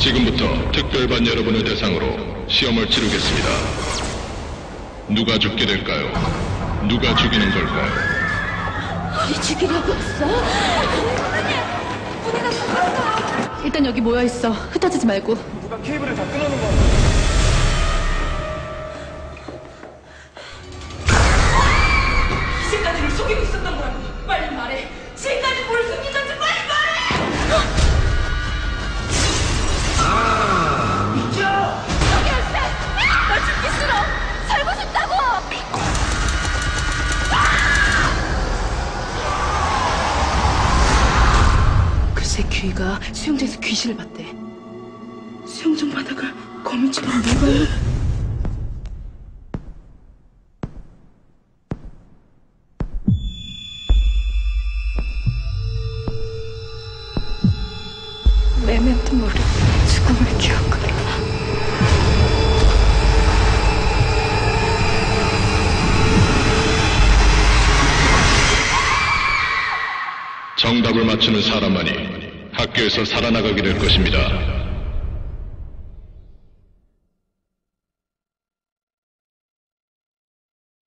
지금부터 특별반 여러분을 대상으로 시험을 치르겠습니다. 누가 죽게 될까요? 누가 죽이는 걸까요? 우리 죽이려고 했어? 문이 닫혔어. 일단 여기 모여있어. 흩어지지 말고. 누가 케이블을 다 끊어놓은 거 같아. 지금까지를 속이고 있었던 거라고. 빨리 말해. 지금까지 뭘 숨기던지 빨리 말해. 여기 열쇠! 나 죽기 싫어! 살고 싶다고! 글쎄 귀가 수영장에서 귀신을 봤대. 수영장 바닥을 거미처럼 누가... 메멘토 모리 죽음을 기억하라. 정답을 맞추는 사람만이 학교에서 살아나가게 될 것입니다.